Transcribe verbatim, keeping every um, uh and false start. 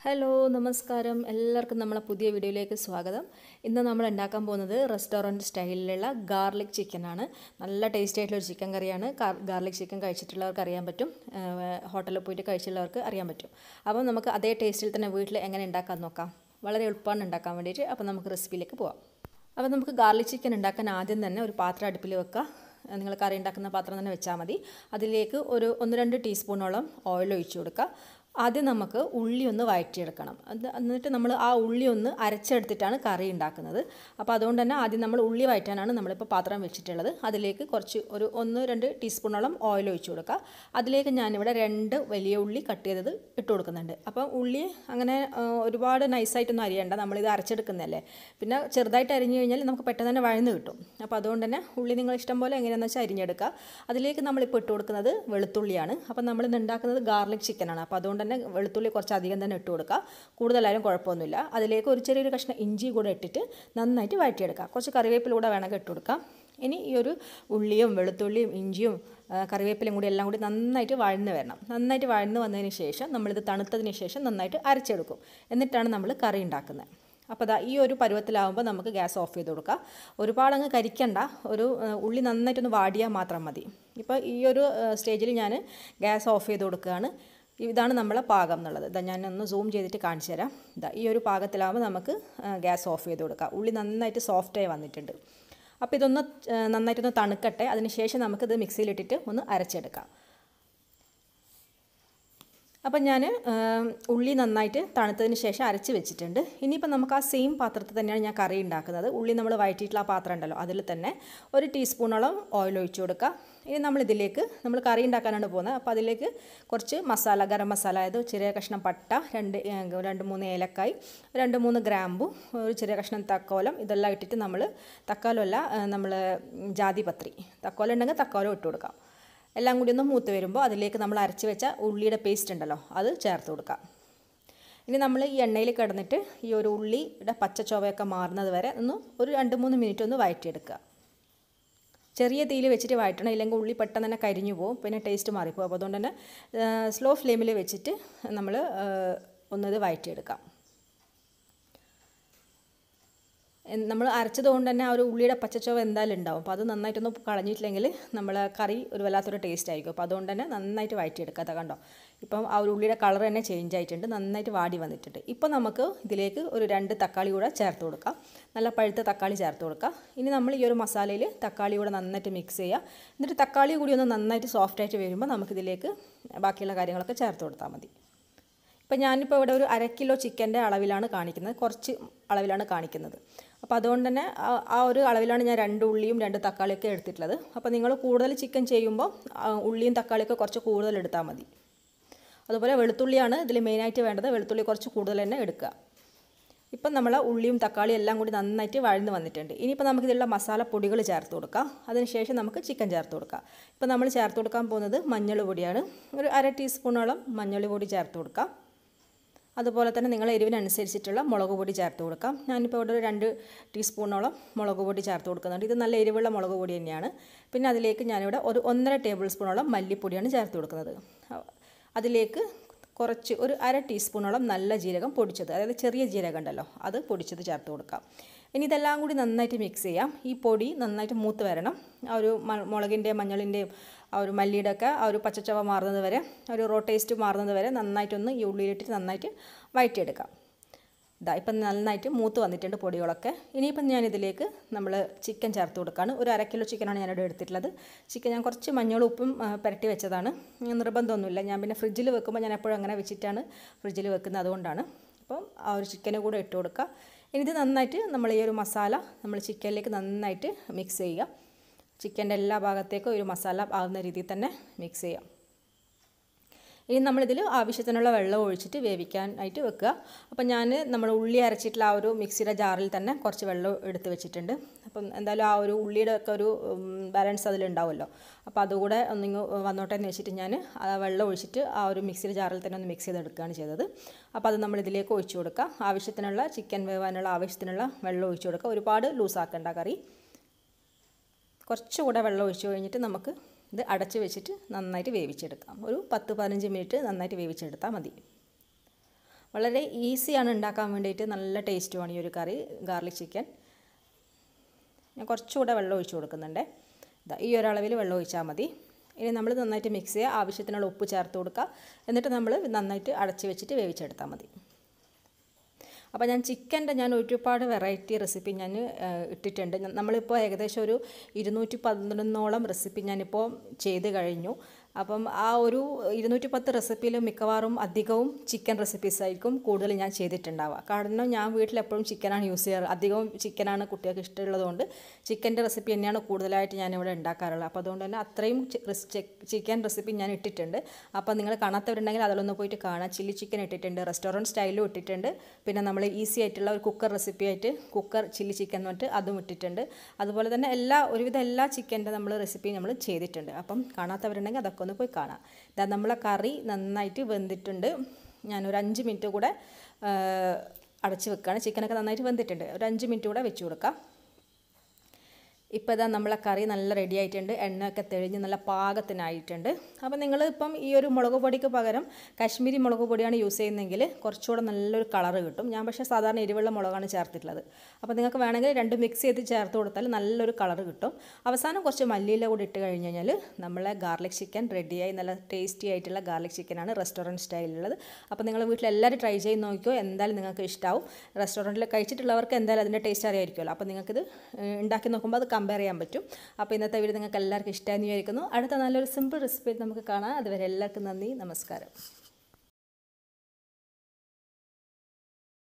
Hello നമസ്കാരം എല്ലാവർക്കും നമ്മളെ പുതിയ വീഡിയോയിലേക്ക് സ്വാഗതം. ഇന്ന് നമ്മൾ ഉണ്ടാക്കാൻ പോകുന്നത് റെസ്റ്റോറൻറ്റ് സ്റ്റൈലിലുള്ള ഗാർലിക് ചിക്കനാണ്. നല്ല ടേസ്റ്റി ആയിട്ടുള്ള ഒരു ചിക്കൻ കറിയാണ്. ഗാർലിക് ചിക്കൻ കഴിച്ചിട്ടുള്ളവർക്ക് അറിയാൻ പറ്റും, ഹോട്ടലിൽ പോയിട്ട് കഴിച്ചിട്ടുള്ളവർക്ക് അറിയാൻ പറ്റും. അപ്പോൾ നമുക്ക് അതേ ടേസ്റ്റിൽ തന്നെ വീട്ടിൽ എങ്ങനെ ഉണ്ടാക്കാൻ നോക്കാം. വളരെ എളുപ്പമാണ് ഉണ്ടാക്കാൻ വേണ്ടിയിട്ട്. അപ്പോൾ നമുക്ക് റെസിപ്പിയിലേക്ക് പോവാം. അപ്പോൾ നമുക്ക് ഗാർലിക് ചിക്കൻ ഉണ്ടാക്കാൻ ആദ്യം തന്നെ ഒരു പാത്രം അടുപ്പിൽ വെക്കുക. നിങ്ങൾ കറി ഉണ്ടാക്കുന്ന പാത്രം തന്നെ വെച്ചാൽ മതി. അതിലേക്ക് ഒരു ഒന്ന് രണ്ട് ടീസ്പൂണോളം ഓയിൽ ഒഴിച്ചു കൊടുക്കുക. ആദ്യം നമുക്ക് ഉള്ളി ഒന്ന് വഴറ്റിയെടുക്കണം. അത് എന്നിട്ട് നമ്മൾ ആ ഉള്ളി ഒന്ന് അരച്ചെടുത്തിട്ടാണ് കറി ഉണ്ടാക്കുന്നത്. അപ്പോൾ അതുകൊണ്ട് തന്നെ ആദ്യം നമ്മൾ ഉള്ളി വഴറ്റാനാണ് നമ്മളിപ്പോൾ പാത്രം വെച്ചിട്ടുള്ളത്. അതിലേക്ക് കുറച്ച് ഒരു ഒന്ന് രണ്ട് ടീസ്പൂണോളം ഓയിൽ ഒഴിച്ചു കൊടുക്കുക. അതിലേക്ക് ഞാനിവിടെ രണ്ട് വലിയ ഉള്ളി കട്ട് ചെയ്തത് ഇട്ട് കൊടുക്കുന്നുണ്ട്. അപ്പോൾ ഉള്ളി അങ്ങനെ ഒരുപാട് നൈസായിട്ടൊന്നും അരിയണ്ട, നമ്മളിത് അരച്ചെടുക്കുന്നതല്ലേ. പിന്നെ ചെറുതായിട്ട് അരിഞ്ഞു കഴിഞ്ഞാൽ നമുക്ക് പെട്ടെന്ന് തന്നെ വഴന്ന് കിട്ടും. അപ്പോൾ അതുകൊണ്ട് തന്നെ ഉള്ളി നിങ്ങൾ ഇഷ്ടം പോലെ എങ്ങനെയാണെന്ന് വെച്ചാൽ അരിഞ്ഞെടുക്കുക. അതിലേക്ക് നമ്മളിപ്പോൾ ഇട്ട് കൊടുക്കുന്നത് വെളുത്തുള്ളിയാണ്. അപ്പോൾ നമ്മളിന്ന് ഉണ്ടാക്കുന്നത് ഗാർലിക് ചിക്കനാണ്. അപ്പോൾ അതുകൊണ്ട് തന്നെ വെളുത്തുള്ളി കുറച്ച് അധികം തന്നെ ഇട്ട് കൊടുക്കുക. കൂടുതലായാലും കുഴപ്പമൊന്നുമില്ല. അതിലേക്ക് ഒരു ചെറിയൊരു കഷ്ണം ഇഞ്ചി കൂടെ ഇട്ടിട്ട് നന്നായിട്ട് വഴറ്റിയെടുക്കുക. കുറച്ച് കറിവേപ്പില കൂടെ വേണമെങ്കിൽ ഇട്ട് കൊടുക്കാം. ഇനി ഈ ഒരു ഉള്ളിയും വെളുത്തുള്ളിയും ഇഞ്ചിയും കറിവേപ്പിലയും കൂടി എല്ലാം കൂടി നന്നായിട്ട് വഴന്ന് വരണം. നന്നായിട്ട് വഴന്ന് വന്നതിന് ശേഷം നമ്മളിത് തണുത്തതിന് ശേഷം നന്നായിട്ട് അരച്ചെടുക്കും. എന്നിട്ടാണ് നമ്മൾ കറി ഉണ്ടാക്കുന്നത്. അപ്പോൾ ദാ ഈ ഒരു പരുവത്തിലാവുമ്പോൾ നമുക്ക് ഗ്യാസ് ഓഫ് ചെയ്ത് കൊടുക്കുക. ഒരുപാടങ്ങ് കരിക്കണ്ട, ഒരു ഉള്ളി നന്നായിട്ടൊന്ന് വാടിയാൽ മാത്രം മതി. ഇപ്പോൾ ഈ ഒരു സ്റ്റേജിൽ ഞാൻ ഗ്യാസ് ഓഫ് ചെയ്ത് കൊടുക്കുകയാണ്. ഇതാണ് നമ്മളെ പാകം എന്നുള്ളത്. ഇതാ ഞാനൊന്ന് സൂം ചെയ്തിട്ട് കാണിച്ചു തരാം. ഇതാ ഈ ഒരു പാകത്തിലാവുമ്പോൾ നമുക്ക് ഗ്യാസ് ഓഫ് ചെയ്ത് കൊടുക്കാം. ഉള്ളി നന്നായിട്ട് സോഫ്റ്റായി വന്നിട്ടുണ്ട്. അപ്പോൾ ഇതൊന്ന് നന്നായിട്ടൊന്ന് തണുക്കട്ടെ. അതിന് ശേഷം നമുക്കിത് മിക്സിയിലിട്ടിട്ട് ഒന്ന് അരച്ചെടുക്കാം. അപ്പം ഞാൻ ഉള്ളി നന്നായിട്ട് തണുത്തതിന് ശേഷം അരച്ച് വെച്ചിട്ടുണ്ട്. ഇനിയിപ്പോൾ നമുക്ക് ആ സെയിം പാത്രത്തിൽ തന്നെയാണ് ഞാൻ കറി ഉണ്ടാക്കുന്നത്. ഉള്ളി നമ്മൾ വഴറ്റിയിട്ടുള്ള ആ പാത്രം ഉണ്ടല്ലോ, അതിൽ തന്നെ ഒരു ടീസ്പൂണോളം ഓയിൽ ഒഴിച്ചു കൊടുക്കുക. ഇനി നമ്മളിതിലേക്ക് നമ്മൾ കറി ഉണ്ടാക്കാനാണ് പോകുന്നത്. അപ്പോൾ അതിലേക്ക് കുറച്ച് മസാല, ഗരം മസാല, അതായത് ചെറിയ കഷ്ണം പട്ട, രണ്ട് രണ്ട് മൂന്ന് ഏലക്കായ്, രണ്ട് മൂന്ന് ഗ്രാമ്പു, ഒരു ചെറിയ കഷ്ണം തക്കോലം, ഇതെല്ലാം ഇട്ടിട്ട് നമ്മൾ തക്കാലമല്ല നമ്മൾ ജാതിപത്രി, തക്കോലം ഉണ്ടെങ്കിൽ തക്കോലം ഇട്ട് കൊടുക്കാം. എല്ലാം കൂടി ഒന്ന് മൂത്ത് വരുമ്പോൾ അതിലേക്ക് നമ്മൾ അരച്ച് വെച്ച ഉള്ളിയുടെ പേസ്റ്റ് ഉണ്ടല്ലോ, അത് ചേർത്ത് കൊടുക്കാം. ഇനി നമ്മൾ ഈ എണ്ണയിൽ കിടന്നിട്ട് ഈ ഒരു ഉള്ളിയുടെ പച്ച ചുവയൊക്കെ മാറുന്നത് വരെ ഒന്ന് ഒരു രണ്ട് മൂന്ന് മിനിറ്റ് ഒന്ന് വഴറ്റിയെടുക്കുക. ചെറിയ തീയിൽ വെച്ചിട്ട് വഴറ്റണം, ഇല്ലെങ്കിൽ ഉള്ളി പെട്ടെന്ന് തന്നെ കരിഞ്ഞു പോകും, പിന്നെ ടേസ്റ്റ് മാറിപ്പോകും. അപ്പോൾ അതുകൊണ്ട് തന്നെ സ്ലോ ഫ്ലെയിമിൽ വെച്ചിട്ട് നമ്മൾ ഒന്നിത് വഴറ്റിയെടുക്കാം. നമ്മൾ അരച്ചത് കൊണ്ട് തന്നെ ആ ഒരു ഉള്ളിയുടെ പച്ചച്ചോവ എന്തായാലും ഉണ്ടാവും. അപ്പോൾ അത് നന്നായിട്ടൊന്ന് കളഞ്ഞിട്ടില്ലെങ്കിൽ നമ്മൾ കറി ഒരു വല്ലാത്തൊരു ടേസ്റ്റ് ആയിരിക്കും. അപ്പോൾ അതുകൊണ്ട് തന്നെ നന്നായിട്ട് വഴറ്റിയെടുക്കുക. കണ്ടോ, ഇപ്പം ആ ഒരു ഉള്ളിയുടെ കളർ തന്നെ ചേഞ്ച് ആയിട്ടുണ്ട്, നന്നായിട്ട് വാടി വന്നിട്ടുണ്ട്. ഇപ്പോൾ നമുക്ക് ഇതിലേക്ക് ഒരു രണ്ട് തക്കാളി കൂടെ ചേർത്ത് കൊടുക്കാം. നല്ല പഴുത്ത തക്കാളി ചേർത്ത് കൊടുക്കുക. ഇനി നമ്മൾ ഈ ഒരു മസാലയിൽ തക്കാളി കൂടെ നന്നായിട്ട് മിക്സ് ചെയ്യുക. എന്നിട്ട് തക്കാളി കൂടി ഒന്ന് നന്നായിട്ട് സോഫ്റ്റായിട്ട് വരുമ്പോൾ നമുക്കിതിലേക്ക് ബാക്കിയുള്ള കാര്യങ്ങളൊക്കെ ചേർത്ത് കൊടുത്താൽ മതി. ഇപ്പം ഞാനിപ്പോൾ ഇവിടെ ഒരു അര കിലോ ചിക്കൻ്റെ അളവിലാണ് കാണിക്കുന്നത്, കുറച്ച് അളവിലാണ് കാണിക്കുന്നത്. അപ്പോൾ അതുകൊണ്ട് തന്നെ ആ ഒരു അളവിലാണ് ഞാൻ രണ്ട് ഉള്ളിയും രണ്ട് തക്കാളിയൊക്കെ എടുത്തിട്ടുള്ളത്. അപ്പോൾ നിങ്ങൾ കൂടുതൽ ചിക്കൻ ചെയ്യുമ്പോൾ ഉള്ളിയും തക്കാളിയൊക്കെ കുറച്ച് കൂടുതൽ എടുത്താൽ മതി. അതുപോലെ വെളുത്തുള്ളിയാണ് ഇതിൽ മെയിനായിട്ട് വേണ്ടത്. വെളുത്തുള്ളി കുറച്ച് കൂടുതൽ തന്നെ എടുക്കുക. ഇപ്പം നമ്മൾ ഉള്ളിയും തക്കാളിയും എല്ലാം കൂടി നന്നായിട്ട് വഴന്ന് വന്നിട്ടുണ്ട്. ഇനിയിപ്പോൾ നമുക്കിതിലുള്ള മസാല പൊടികൾ ചേർത്ത് കൊടുക്കാം. അതിനുശേഷം നമുക്ക് ചിക്കൻ ചേർത്ത് കൊടുക്കാം. ഇപ്പോൾ നമ്മൾ ചേർത്ത് കൊടുക്കാൻ പോകുന്നത് മഞ്ഞൾ പൊടിയാണ്. ഒരു അര ടീസ്പൂണോളം മഞ്ഞൾ പൊടി ചേർത്ത് കൊടുക്കാം. അതുപോലെ തന്നെ നിങ്ങൾ എരിവിനനുസരിച്ചിട്ടുള്ള മുളക് പൊടി ചേർത്ത് കൊടുക്കാം. ഞാനിപ്പോൾ ഇവിടെ ഒരു രണ്ട് ടീസ്പൂണോളം മുളക് പൊടി ചേർത്ത് കൊടുക്കുന്നുണ്ട്. ഇത് നല്ല എരിവുള്ള മുളക് പൊടി തന്നെയാണ്. പിന്നെ അതിലേക്ക് ഞാനിവിടെ ഒരു ഒന്നര ടേബിൾ സ്പൂണോളം മല്ലിപ്പൊടിയാണ് ചേർത്ത് കൊടുക്കുന്നത്. അതിലേക്ക് കുറച്ച് ഒരു അര ടീസ്പൂണോളം നല്ല ജീരകം പൊടിച്ചത്, അതായത് ചെറിയ ജീരകം ഉണ്ടല്ലോ, അത് പൊടിച്ചത് ചേർത്ത് കൊടുക്കാം. ഇനി ഇതെല്ലാം കൂടി നന്നായിട്ട് മിക്സ് ചെയ്യാം. ഈ പൊടി നന്നായിട്ട് മൂത്ത് വരണം. ആ ഒരു മുളകിൻ്റെയും മഞ്ഞളിൻ്റെയും ആ ഒരു മല്ലിയുടെ ഒക്കെ ആ ഒരു പച്ചച്ചവ മാറുന്നത് വരെ, ഒരു റോ ടേസ്റ്റ് മാറുന്നത് വരെ നന്നായിട്ടൊന്ന് ഈ ഉള്ളിയിലിട്ടിട്ട് നന്നായിട്ട് വഴറ്റിയെടുക്കാം. ഇതാ ഇപ്പം നന്നായിട്ട് മൂത്ത് വന്നിട്ടുണ്ട് പൊടികളൊക്കെ. ഇനിയിപ്പം ഞാനിതിലേക്ക് നമ്മൾ ചിക്കൻ ചേർത്ത് കൊടുക്കുകയാണ്. ഒരു അര കിലോ ചിക്കനാണ് ഞാനിവിടെ എടുത്തിട്ടുള്ളത്. ചിക്കൻ ഞാൻ കുറച്ച് മഞ്ഞളും ഉപ്പും പുരട്ടി വെച്ചതാണ്. നിർബന്ധമൊന്നുമില്ല, ഞാൻ പിന്നെ ഫ്രിഡ്ജിൽ വെക്കുമ്പോൾ ഞാൻ എപ്പോഴും അങ്ങനെ വെച്ചിട്ടാണ് ഫ്രിഡ്ജിൽ വെക്കുന്നത്, അതുകൊണ്ടാണ്. അപ്പം ആ ഒരു ചിക്കന് കൂടെ ഇട്ട് കൊടുക്കുക. ഇനി ഇത് നന്നായിട്ട് നമ്മൾ ഈ ഒരു മസാല നമ്മൾ ചിക്കനിലേക്ക് നന്നായിട്ട് മിക്സ് ചെയ്യുക. ചിക്കൻ്റെ എല്ലാ ഭാഗത്തേക്കും ഒരു മസാല ആകുന്ന രീതിയിൽ തന്നെ മിക്സ് ചെയ്യാം. ഇനി നമ്മളിതിൽ ആവശ്യത്തിനുള്ള വെള്ളം ഒഴിച്ചിട്ട് വേവിക്കാനായിട്ട് വെക്കുക. അപ്പം ഞാൻ നമ്മൾ ഉള്ളി അരച്ചിട്ടുള്ള ആ ഒരു മിക്സിയുടെ ജാറിൽ തന്നെ കുറച്ച് വെള്ളം എടുത്ത് വെച്ചിട്ടുണ്ട്. അപ്പം എന്തായാലും ആ ഒരു ഉള്ളിയുടെ ഒക്കെ ഒരു ബാലൻസ് അതിലുണ്ടാവുമല്ലോ. അപ്പോൾ അതുകൂടെ ഒന്നിങ്ങ് വന്നോട്ടെ എന്ന് വെച്ചിട്ട് ഞാൻ ആ വെള്ളം ഒഴിച്ചിട്ട് ആ ഒരു മിക്സിയുടെ ജാറിൽ തന്നെ ഒന്ന് മിക്സ് ചെയ്തെടുക്കുകയാണ് ചെയ്തത്. അപ്പോൾ അത് നമ്മളിതിലേക്ക് ഒഴിച്ചു കൊടുക്കുക. ആവശ്യത്തിനുള്ള ചിക്കൻ വേവാനുള്ള ആവശ്യത്തിനുള്ള വെള്ളം ഒഴിച്ചു കൊടുക്കുക. ഒരുപാട് ലൂസാക്കേണ്ട കറി. കുറച്ചുകൂടെ വെള്ളം ഒഴിച്ചു കഴിഞ്ഞിട്ട് നമുക്ക് ഇത് അടച്ച് വെച്ചിട്ട് നന്നായിട്ട് വേവിച്ചെടുക്കാം. ഒരു പത്ത് പതിനഞ്ച് മിനിറ്റ് നന്നായിട്ട് വേവിച്ചെടുത്താൽ മതി. വളരെ ഈസിയാണ് ഉണ്ടാക്കാൻ വേണ്ടിയിട്ട്, നല്ല ടേസ്റ്റുമാണ് ഈ ഒരു കറി ഗാർലിക് ചിക്കൻ. ഞാൻ കുറച്ചുകൂടെ വെള്ളം ഒഴിച്ച് കൊടുക്കുന്നുണ്ട്. ഇതാ ഈ ഒരളവിൽ വെള്ളം ഒഴിച്ചാൽ മതി. ഇനി നമ്മൾ നന്നായിട്ട് മിക്സ് ചെയ്യുക, ആവശ്യത്തിനുള്ള ഉപ്പ് ചേർത്ത് കൊടുക്കുക, എന്നിട്ട് നമ്മൾ നന്നായിട്ട് അടച്ച് വെച്ചിട്ട് വേവിച്ചെടുത്താൽ മതി. അപ്പോൾ ഞാൻ ചിക്കൻ്റെ ഞാൻ ഒരുപാട് വെറൈറ്റി റെസിപ്പി ഞാൻ ഇട്ടിട്ടുണ്ട്. നമ്മളിപ്പോൾ ഏകദേശം ഒരു ഇരുന്നൂറ്റി പതിനൊന്നോളം റെസിപ്പി ഞാനിപ്പോൾ ചെയ്ത് കഴിഞ്ഞു. അപ്പം ആ ഒരു ഇരുന്നൂറ്റി പത്ത് റെസിപ്പിയിൽ മിക്കവാറും അധികവും ചിക്കൻ റെസിപ്പീസ് ആയിരിക്കും കൂടുതൽ ഞാൻ ചെയ്തിട്ടുണ്ടാവുക. കാരണം ഞാൻ വീട്ടിൽ എപ്പോഴും ചിക്കനാണ് യൂസ് ചെയ്യാറ്. അധികവും ചിക്കനാണ് കുട്ടികൾക്ക് ഇഷ്ടമുള്ളതുകൊണ്ട് ചിക്കൻ്റെ റെസിപ്പി തന്നെയാണ് കൂടുതലായിട്ട് ഞാനിവിടെ ഉണ്ടാക്കാറുള്ളത്. അപ്പോൾ അതുകൊണ്ട് തന്നെ അത്രയും ചിക്കൻ റെസിപ്പി ഞാൻ ഇട്ടിട്ടുണ്ട്. അപ്പോൾ നിങ്ങൾ കാണാത്തവരുണ്ടെങ്കിൽ അതിലൊന്ന് പോയിട്ട് കാണാം. ചില്ലി ചിക്കൻ ഇട്ടിട്ടുണ്ട്, റെസ്റ്റോറൻറ്റ് സ്റ്റൈലും ഇട്ടിട്ടുണ്ട്, പിന്നെ നമ്മൾ ഈസി ആയിട്ടുള്ള ഒരു കുക്കർ റെസിപ്പി ആയിട്ട് കുക്കർ ചില്ലി ചിക്കൻ എന്ന് പറഞ്ഞിട്ട് അതും ഇട്ടിട്ടുണ്ട്. അതുപോലെ തന്നെ എല്ലാ ഒരുവിധം എല്ലാ ചിക്കൻ്റെ നമ്മൾ റെസിപ്പി നമ്മൾ ചെയ്തിട്ടുണ്ട്. അപ്പം കാണാത്തവരുണ്ടെങ്കിൽ അതൊക്കെ ഒന്ന് പോയി കാണാം. ഇതാ നമ്മളെ കറി നന്നായിട്ട് വെന്തിട്ടുണ്ട്. ഞാനൊരു അഞ്ച് മിനിറ്റ് കൂടെ അടച്ച് വെക്കുകയാണ്. ചിക്കനൊക്കെ നന്നായിട്ട് വെന്തിട്ടുണ്ട്. ഒരു അഞ്ച് മിനിറ്റ് കൂടെ വെച്ച് കൊടുക്കാം. ഇപ്പോൾ ഇതാ നമ്മളെ കറി നല്ല റെഡി ആയിട്ടുണ്ട്. എണ്ണയൊക്കെ തെളിഞ്ഞ് നല്ല പാകത്തിനായിട്ടുണ്ട്. അപ്പോൾ നിങ്ങൾ ഇപ്പം ഈ ഒരു മുളക് പൊടിക്ക് പകരം കാശ്മീരി മുളക് പൊടിയാണ് യൂസ് ചെയ്യുന്നതെങ്കിൽ കുറച്ചുകൂടെ നല്ലൊരു കളറ് കിട്ടും. ഞാൻ പക്ഷേ സാധാരണ എരിവുള്ള മുളകാണ് ചേർത്തിട്ടുള്ളത്. അപ്പോൾ നിങ്ങൾക്ക് വേണമെങ്കിൽ രണ്ടും മിക്സ് ചെയ്ത് ചേർത്ത് കൊടുത്താൽ നല്ലൊരു കളറ് കിട്ടും. അവസാനം കുറച്ച് മല്ലിയില കൂടി ഇട്ട് കഴിഞ്ഞ് കഴിഞ്ഞാൽ നമ്മളെ ഗാർലിക് ചിക്കൻ റെഡിയായി. നല്ല ടേസ്റ്റി ആയിട്ടുള്ള ഗാർലിക് ചിക്കനാണ് റെസ്റ്റോറൻറ്റ് സ്റ്റൈലിലുള്ളത്. അപ്പോൾ നിങ്ങൾ വീട്ടിൽ എല്ലാവരും ട്രൈ ചെയ്ത് നോക്കിയോ, എന്തായാലും നിങ്ങൾക്ക് ഇഷ്ടമാവും. റെസ്റ്റോറൻറ്റിൽ കഴിച്ചിട്ടുള്ളവർക്ക് എന്തായാലും അതിൻ്റെ ടേസ്റ്റ് അറിയായിരിക്കുമല്ലോ. അപ്പോൾ നിങ്ങൾക്കിത് ഉണ്ടാക്കി നോക്കുമ്പോൾ അത് കമ്പയർ ചെയ്യാൻ പറ്റും. അപ്പോൾ ഇന്നത്തെ വീഡിയോ നിങ്ങൾക്ക് എല്ലാവർക്കും ഇഷ്ടമായെന്ന് വിചാരിക്കുന്നു. അടുത്ത നല്ലൊരു സിമ്പിൾ റെസിപ്പി നമുക്ക് കാണാം. അതുവരെ എല്ലാവർക്കും നന്ദി, നമസ്കാരം.